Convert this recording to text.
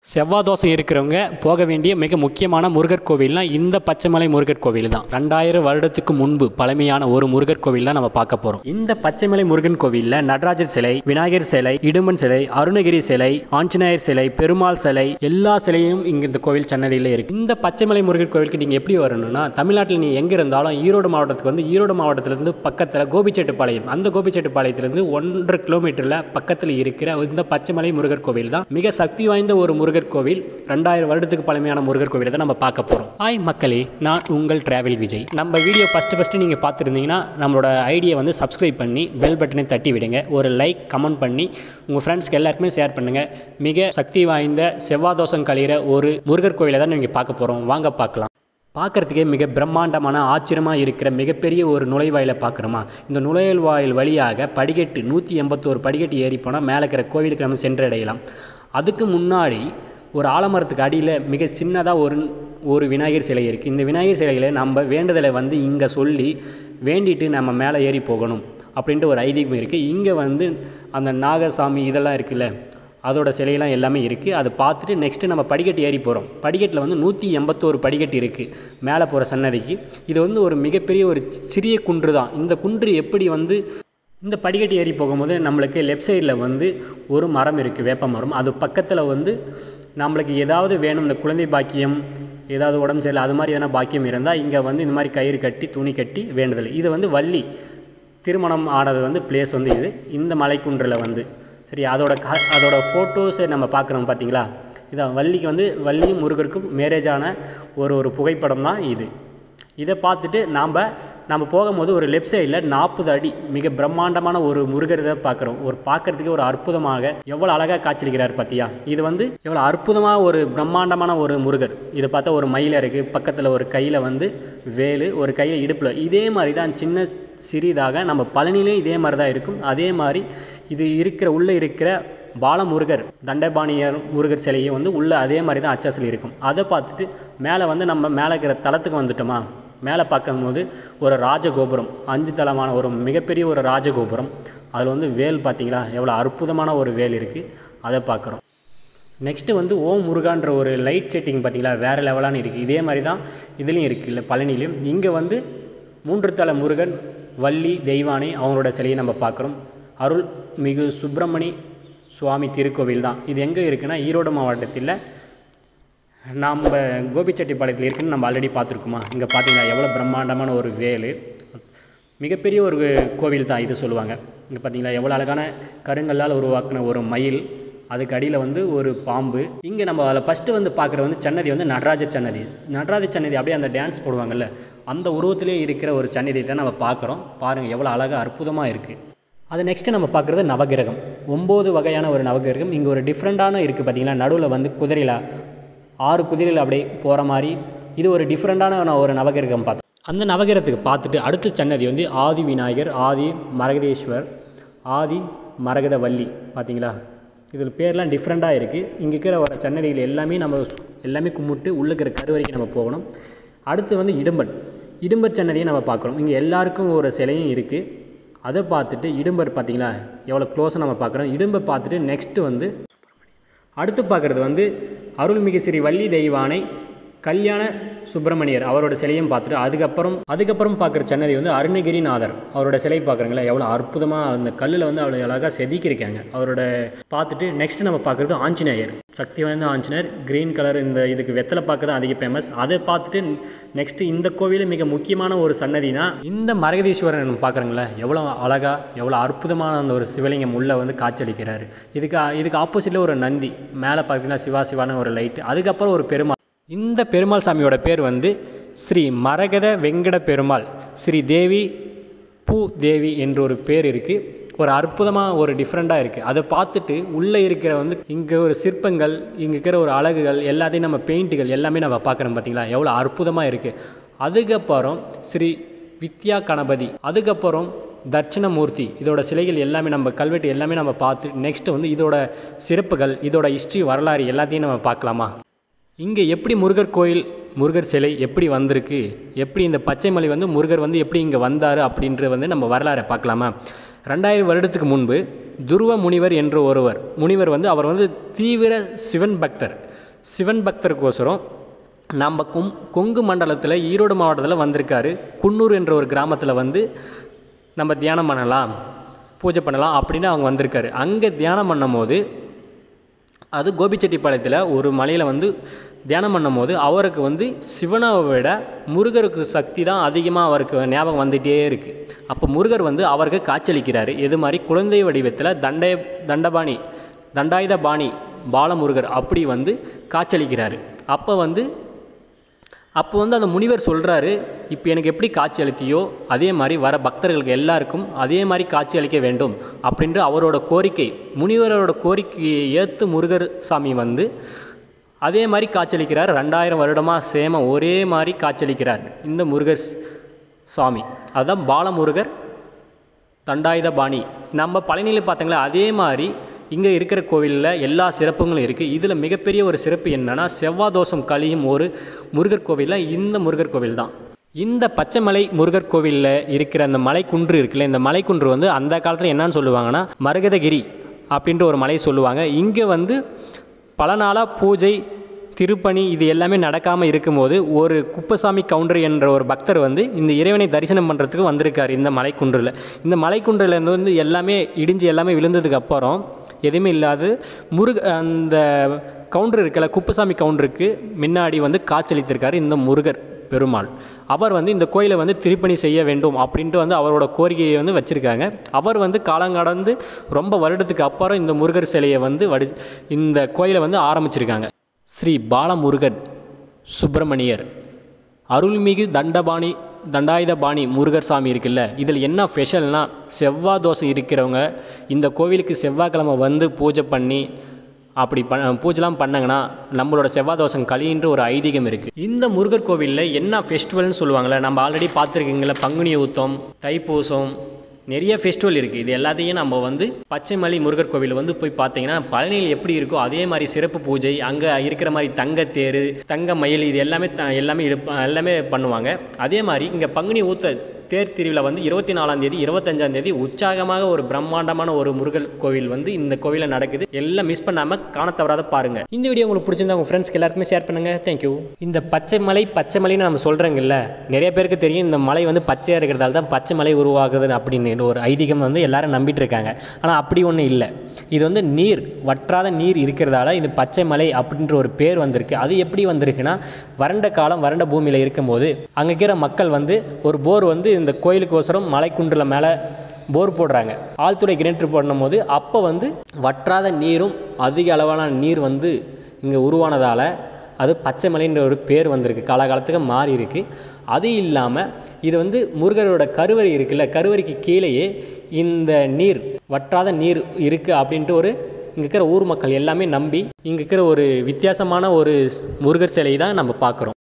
செவ்வாய் தோசை இருக்கிறவங்க போக வேண்டிய மிக முக்கியமான முருகர் கோவில்னால் இந்த பச்சைமலை முருகர் கோவில் தான். 2000 வருடத்துக்கு முன்பு பழமையான ஒரு முருகர் கோவில் தான் நம்ம பார்க்க போகிறோம். இந்த பச்சைமலை முருகன் கோவிலில் நடராஜர் சிலை, விநாயகர் சிலை, இடும்பன் சிலை, அருணகிரி சிலை, ஆஞ்சநேயர் சிலை, பெருமாள் சிலை, எல்லா சிலையும் இங்கே இந்த கோவில் சன்னதியில் இருக்குது. இந்த பச்சைமலை முருகர் கோவிலுக்கு நீங்கள் எப்படி வரணும்னா, தமிழ்நாட்டில் நீ எங்கே இருந்தாலும் ஈரோடு மாவட்டத்துக்கு வந்து ஈரோடு மாவட்டத்திலேருந்து பக்கத்தில் கோபிச்செட்டிப்பாளையம், அந்த கோபிச்செட்டிப்பாளையத்திலேருந்து 1.5 கிலோமீட்டரில் பக்கத்தில் இருக்கிற இந்த பச்சைமலை முருகர் கோவில் தான் மிக சக்தி வாய்ந்த ஒரு முருகர் கோவில். 2000 வருடத்துக்கு பழமையான முருகர் கோவிலை தான் நம்ம பார்க்க போகிறோம். ஹாய் மக்களே, நான் உங்கள் டிராவல் விஜய். நம்ம வீடியோ ஃபஸ்ட்டு நீங்கள் பார்த்துருந்தீங்கன்னா நம்மளோட ஐடியை வந்து சப்ஸ்கிரைப் பண்ணி பெல் பட்டனை தட்டி விடுங்க. ஒரு லைக் கமெண்ட் பண்ணி உங்கள் ஃப்ரெண்ட்ஸ்க்கு எல்லாருக்குமே ஷேர் பண்ணுங்கள். மிக சக்தி வாய்ந்த செவ்வாய் தோஷம் கழிகிற ஒரு முருகர் கோவிலை தான் நீங்கள் பார்க்க போகிறோம். வாங்க பார்க்கலாம். பார்க்குறதுக்கே மிக பிரம்மாண்டமான ஆச்சரியமாக இருக்கிற மிகப்பெரிய ஒரு நுழைவாயிலை பார்க்குறோமா. இந்த நுழைவாயில் வழியாக படிக்கட்டு 181 படிக்கட்டு ஏறி போனால் மேலே இருக்கிற கோவிலுக்கு நம்ம சென்றடையலாம். அதுக்கு முன்னாடி ஒரு ஆலமரத்துக்கு அடியில் மிக சின்னதாக ஒரு விநாயகர் சிலை இருக்குது. இந்த விநாயகர் சிலைகளை நம்ம வேண்டுதலை வந்து இங்கே சொல்லி வேண்டிட்டு நம்ம மேலே ஏறி போகணும் அப்படின்ட்டு ஒரு ஐதீகம் இருக்குது. இங்கே வந்து அந்த நாகசாமி இதெல்லாம் இருக்குல்ல, அதோட சிலையெல்லாம் எல்லாமே இருக்குது. அதை பார்த்துட்டு நெக்ஸ்ட்டு நம்ம படிக்கட்டு ஏறி போகிறோம். படிக்கட்டில் வந்து 181 படிக்கட்டு இருக்குது மேலே போகிற சன்னதிக்கு. இது வந்து ஒரு மிகப்பெரிய ஒரு சிறிய குன்று தான். இந்த குன்று எப்படி வந்து இந்த படிக்கட்டு ஏறி போகும்போது நம்மளுக்கு லெஃப்ட் சைடில் வந்து ஒரு மரம் இருக்குது, வேப்ப மரம். அது பக்கத்தில் வந்து நம்மளுக்கு ஏதாவது வேணும், இந்த குழந்தை பாக்கியம், ஏதாவது உடம்பு சரியில்லை, அது மாதிரி எதனா பாக்கியம் இருந்தால் இங்கே வந்து இந்த மாதிரி கயிறு கட்டி துணி கட்டி வேண்டுதல். இது வந்து வள்ளி திருமணம் ஆனது வந்து பிளேஸ் வந்து இது இந்த மலைக்குன்றில் வந்து சரி. அதோட ஃபோட்டோஸை நம்ம பார்க்குறோம் பார்த்தீங்களா. இதான் வள்ளிக்கு வந்து வள்ளியும் முருகருக்கும் மேரேஜான ஒரு புகைப்படம் தான் இது. இதை பார்த்துட்டு நம்ம போகும்போது ஒரு லெஃப்ட் சைடில் 40 அடி மிக பிரம்மாண்டமான ஒரு முருகர் தான் பார்க்குறோம். பார்க்குறதுக்கு ஒரு அற்புதமாக எவ்வளோ அழகாக காட்சியளிக்கிறார் பார்த்தியா. இது வந்து எவ்வளோ அற்புதமாக ஒரு பிரம்மாண்டமான ஒரு முருகர். இதை பார்த்தா ஒரு மயிலை இருக்குது, பக்கத்தில் ஒரு கையில் வந்து வேலு, ஒரு கையில் இடுப்பில். இதே மாதிரி தான் சின்ன சிறிதாக நம்ம பழனிலே இதே மாதிரி தான் இருக்கும். அதே மாதிரி இது உள்ளே இருக்கிற பாலமுருகர் தண்டபாணியர் முருகர் சிலையும் வந்து உள்ளே அதே மாதிரி தான் அச்சாசில் இருக்கும். அதை பார்த்துட்டு மேலே வந்து நம்ம மேலே இருக்கிற தளத்துக்கு வந்துட்டோமா. மேலே பார்க்கும்போது ஒரு ராஜகோபுரம், 5 தளமான ஒரு மிகப்பெரிய ஒரு ராஜகோபுரம். அதில் வந்து வேல் பார்த்திங்களா, எவ்வளோ அற்புதமான ஒரு வேல் இருக்குது, அதை பார்க்குறோம். நெக்ஸ்ட்டு வந்து ஓம் முருகான்ற ஒரு லைட் செட்டிங் பார்த்திங்களா, வேறு லெவலான இருக்குது. இதே மாதிரி தான் இதுலேயும் இருக்குது இல்லை பழனிலையும். இங்கே வந்து 3 தல முருகன், வள்ளி, தெய்வானை அவங்களோட சிலையை நம்ம பார்க்குறோம். அருள் மிகு சுப்பிரமணி சுவாமி திருக்கோவில் தான். இது எங்கே இருக்குன்னா ஈரோடு மாவட்டத்தில் நம்ம கோபிச்செட்டிப்பாளையத்தில் இருக்குன்னு நம்ம ஆல்ரெடி பார்த்துருக்குமா. இங்கே பார்த்தீங்கன்னா எவ்வளோ பிரம்மாண்டமான ஒரு வேலு, மிகப்பெரிய ஒரு கோவில் தான் இது சொல்லுவாங்க. இங்கே பார்த்தீங்களா எவ்வளோ அழகான கருங்கல்லால் உருவாக்கின ஒரு மயில், அதுக்கு அடியில் வந்து ஒரு பாம்பு. இங்கே நம்ம அதில் ஃபஸ்ட்டு வந்து பார்க்குறது வந்து சன்னதி வந்து நடராஜர் சன்னதி. நடராஜர் சன்னதி அப்படியே அந்த டான்ஸ் போடுவாங்கள்ல, அந்த உருவத்திலே இருக்கிற ஒரு சன்னதி தான் நம்ம பார்க்குறோம். பாருங்கள் எவ்வளோ அழகாக அற்புதமாக இருக்குது. அது நெக்ஸ்ட்டு நம்ம பார்க்குறது நவகிரகம். 9 வகையான ஒரு நவகிரகம். இங்கே ஒரு டிஃப்ரெண்ட்டான இருக்குது பார்த்தீங்களா. நடுவில் வந்து குதிரையில் 6 குதிரையில் அப்படியே போகிற மாதிரி இது ஒரு டிஃப்ரெண்ட்டான ஒரு நவகிரகம் பார்த்தோம். அந்த நவகிரகத்துக்கு பார்த்துட்டு அடுத்த சன்னதி வந்து ஆதி விநாயகர், ஆதி மரகதேஸ்வர், ஆதி மரகதவள்ளி பார்த்தீங்களா. இதில் பேர்லாம் டிஃப்ரெண்ட்டாக இருக்குது. இங்கே இருக்கிற ஒரு சன்னதிகள் எல்லாமே கும்பிட்டு உள்ளே இருக்கிற கருவறைக்கு நம்ம போகணும். அடுத்து வந்து இடும்பர் சன்னதியை நம்ம பார்க்குறோம். இங்கே எல்லாருக்கும் ஒரு சிலையும் இருக்குது. அதை பார்த்துட்டு இடும்பர் பார்த்திங்களா எவ்வளோ க்ளோஸாக நம்ம பார்க்குறோம். இடும்பை பார்த்துட்டு நெக்ஸ்ட்டு வந்து அடுத்து பார்க்குறது வந்து அருள்மிகு ஸ்ரீ வள்ளி தெய்வானை கல்யாண சுப்பிரமணியர் அவரோட சிலையும் பார்த்துட்டு அதுக்கப்புறம் பார்க்குற சன்னதி வந்து அருணகிரிநாதர் அவரோட சிலை பார்க்குறீங்களா. எவ்வளோ அற்புதமாக அந்த கல்லில் வந்து அவ்வளோ அழகாக செதுக்கியிருக்காங்க அவரோட பார்த்துட்டு நெக்ஸ்ட்டு நம்ம பார்க்குறது ஆஞ்சநேயர், சக்தி வாய்ந்த ஆஞ்சநேயர். க்ரீன் கலர் இந்த இதுக்கு வெத்தலை பார்க்க தான் அதிக ஃபேமஸ். அதை பார்த்துட்டு நெக்ஸ்ட்டு இந்த கோவிலில் மிக முக்கியமான ஒரு சன்னதினா இந்த மரகதீஸ்வரன் பார்க்குறீங்களா எவ்வளோ அழகாக எவ்வளோ அற்புதமான அந்த ஒரு சிவலிங்கம் உள்ளே வந்து காட்சியளிக்கிறார். இதுக்கு ஆப்போசிட்டில் ஒரு நந்தி, மேலே பார்த்தீங்கன்னா சிவான ஒரு லைட்டு, அதுக்கப்புறம் ஒரு பெருமாள். இந்த பெருமாள் சாமியோட பேர் வந்து ஸ்ரீ மரகத வெங்கட பெருமாள், ஸ்ரீ தேவி பூ தேவி என்ற ஒரு பேர் இருக்குது. ஒரு அற்புதமாக ஒரு டிஃப்ரெண்ட்டாக இருக்குது. அதை பார்த்துட்டு உள்ளே இருக்கிற வந்து இங்கே ஒரு சிற்பங்கள், இங்கே இருக்கிற ஒரு அழகுகள் எல்லாத்தையும் நம்ம பெயிண்ட்டுகள் எல்லாமே நம்ம பார்க்குறோம் பார்த்தீங்களா எவ்வளோ அற்புதமாக இருக்குது. அதுக்கப்புறம் ஸ்ரீ வித்யா கணபதி, அதுக்கப்புறம் தட்சிணமூர்த்தி, இதோட சிலைகள் எல்லாமே நம்ம கல்வெட்டு எல்லாமே நம்ம பார்த்து நெக்ஸ்ட்டு வந்து இதோட சிறப்புகள், இதோட ஹிஸ்ட்ரி வரலாறு எல்லாத்தையும் நம்ம பார்க்கலாமா. இங்கே எப்படி முருகர் சிலை எப்படி வந்திருக்கு, எப்படி இந்த பச்சைமலை வந்து முருகர் வந்து எப்படி இங்கே வந்தார் அப்படின்றது வந்து நம்ம வரலாறை பார்க்கலாமா. 2000 வருடத்துக்கு முன்பு துருவ முனிவர் என்ற ஒருவர் முனிவர் வந்து அவர் வந்து தீவிர சிவன் பக்தருக்கோசரம் நம்ம கொங்கு மண்டலத்தில் ஈரோடு மாவட்டத்தில் வந்திருக்காரு. குன்னூர் என்ற ஒரு கிராமத்தில் வந்து நம்ம தியானம் பண்ணலாம், பூஜை பண்ணலாம் அப்படின்னு அவங்க வந்திருக்காரு. அங்கே தியானம் பண்ணும் போது, அது கோபிச்செட்டிப்பாளையத்தில் ஒரு மலையில் வந்து தியானம் பண்ணும் போது அவருக்கு வந்து சிவனை விட முருகருக்கு சக்தி தான் அதிகமாக அவருக்கு ஞாபகம் வந்துகிட்டே இருக்குது. அப்போ முருகர் வந்து அவருக்கு காட்சியளிக்கிறாரு. இது மாதிரி குழந்தை வடிவத்தில் தண்டாயுத பாணி பாலமுருகர் அப்படி வந்து காட்சியளிக்கிறாரு. அப்போ வந்து அந்த முனிவர் சொல்கிறாரு, இப்போ எனக்கு எப்படி காட்சி அளித்தியோ அதே மாதிரி வர பக்தர்களுக்கு எல்லாருக்கும் அதே மாதிரி காட்சி அளிக்க வேண்டும் அப்படின்ற அவரோட கோரிக்கை, முனிவரோட கோரிக்கையை ஏற்று முருகர் சாமி வந்து அதே மாதிரி காட்சியளிக்கிறார். 2000 வருடமாக சேம ஒரே மாதிரி காட்சியளிக்கிறார் இந்த முருகர் சாமி. அதுதான் பாலமுருகர் தண்டாயுத பாணி. நம்ம பழனியில் பார்த்தீங்களா, அதே மாதிரி இங்கே இருக்கிற கோவிலில் எல்லா சிறப்புகளும் இருக்குது. இதில் மிகப்பெரிய ஒரு சிறப்பு என்னென்னா, செவ்வாய் தோஷம் கழியும் ஒரு முருகர் கோவிலில் இந்த முருகர் கோவில் தான். இந்த பச்சைமலை முருகர் கோவிலில் இருக்கிற அந்த மலைக்குன்று இருக்குல்ல, இந்த மலைக்குன்று வந்து அந்த காலத்தில் என்னன்னு சொல்லுவாங்கன்னா மரகதகிரி அப்படின்ற ஒரு மலை சொல்லுவாங்க. இங்கே வந்து பல நாளாக பூஜை திருப்பணி இது எல்லாமே நடக்காமல் இருக்கும்போது ஒரு குப்பசாமி கவுண்டர் என்ற ஒரு பக்தர் வந்து இந்த இறைவனை தரிசனம் பண்ணுறதுக்கு வந்திருக்கார் இந்த மலைக்குன்றில். இந்த மலைக்குன்றில் வந்து எல்லாமே இடிஞ்சு எல்லாமே விழுந்ததுக்கு அப்புறம் எதுவுமே இல்லாது அந்த கவுண்டர் இருக்கல, குப்பசாமி கவுண்டருக்கு முன்னாடி வந்து காட்சியளித்திருக்காரு இந்த முருகர் பெருமாள். அவர் வந்து இந்த கோயிலை வந்து திருப்பணி செய்ய வேண்டும் அப்படின்ட்டு வந்து அவரோட கோரிக்கையை வந்து வச்சுருக்காங்க. அவர் வந்து காலங்கடந்து ரொம்ப வருடத்துக்கு அப்புறம் இந்த முருகர் சிலையை வந்து இந்த கோயிலை வந்து ஆரம்பிச்சிருக்காங்க. ஸ்ரீ பாலமுருகன் சுப்பிரமணியர் அருள்மிகு தண்டாயுத பாணி முருகர் சாமி இருக்குல்ல, இதில் என்ன ஸ்பெஷல்னால், செவ்வாய் தோசை இருக்கிறவங்க இந்த கோவிலுக்கு செவ்வாய்க்கிழமை வந்து பூஜை பண்ணி அப்படி பூஜைலாம் பண்ணாங்கன்னா நம்மளோட செவ்வாய் தோஷம் கழின்ற ஒரு ஐதீகம் இருக்குது. இந்த முருகர் கோவிலில் என்ன ஃபெஸ்டிவல்னு சொல்லுவாங்களே, நம்ம ஆல்ரெடி பார்த்துருக்கீங்களா, பங்குனி உத்தம், தைப்பூசம், நிறைய ஃபெஸ்டிவல் இருக்குது. இது எல்லாத்தையும் நம்ம வந்து பச்சைமலை முருகர் கோவில் வந்து போய் பார்த்தீங்கன்னா பழனியில் எப்படி இருக்கோ அதே மாதிரி சிறப்பு பூஜை, அங்கே இருக்கிற மாதிரி தங்கத்தேர், தங்க மயில், இது எல்லாமே பண்ணுவாங்க. அதே மாதிரி இங்கே பங்குனி ஊத்த தேர் திருவிழா வந்து 24ஆம் தேதி 25ஆம் தேதி உற்சாகமாக ஒரு பிரம்மாண்டமான ஒரு முருகர் கோவில் வந்து இந்த கோவிலில் நடக்குது. எல்லாம் மிஸ் பண்ணாமல் காண தவறாத பாருங்கள். இந்த வீடியோ உங்களுக்கு பிடிச்சிருந்தா உங்கள் ஃப்ரெண்ட்ஸ்க்கு எல்லாருக்குமே ஷேர் பண்ணுங்கள். தேங்க்யூ. இந்த பச்சைமலைன்னு நம்ம சொல்கிறோங்கல்ல, நிறைய பேருக்கு தெரியும் இந்த மலை வந்து பச்சையாக இருக்கிறதால தான் பச்சை மலை உருவாகுது அப்படின்னு ஒரு ஐதீகம் வந்து எல்லாரும் நம்பிட்டு இருக்காங்க. ஆனால் அப்படி ஒன்றும் இல்லை. இது வந்து வற்றாத நீர் இருக்கிறதால இது பச்சை மலை அப்படின்ற ஒரு பேர் வந்திருக்கு. அது எப்படி வந்திருக்குன்னா, வறண்ட பூமியில் இருக்கும்போது அங்கே இருக்கிற மக்கள் வந்து ஒரு போர் வந்து இந்த கோயிலுக்கோசரம் மலைக்குன்றில் மேலே போர் போடுறாங்க. ஆழ்துறை கிணற்று போடும் போது அப்போ வந்து வற்றாத நீரும் அதிக அளவான நீர் வந்து இங்கே உருவானதால் அது பச்சை மலைன்ற ஒரு பேர் வந்திருக்கு, காலகாலத்துக்கு மாறி இருக்குது. அது இல்லாமல் இது வந்து முருகரோட கருவறை இருக்குல்ல, கருவறைக்கு கீழேயே இந்த வற்றாத நீர் இருக்குது அப்படின்ட்டு இங்கே இருக்கிற ஊர் மக்கள் எல்லாமே நம்பி இங்கே இருக்கிற ஒரு வித்தியாசமான ஒரு முருகர் சிலை தான் நம்ம பார்க்குறோம்.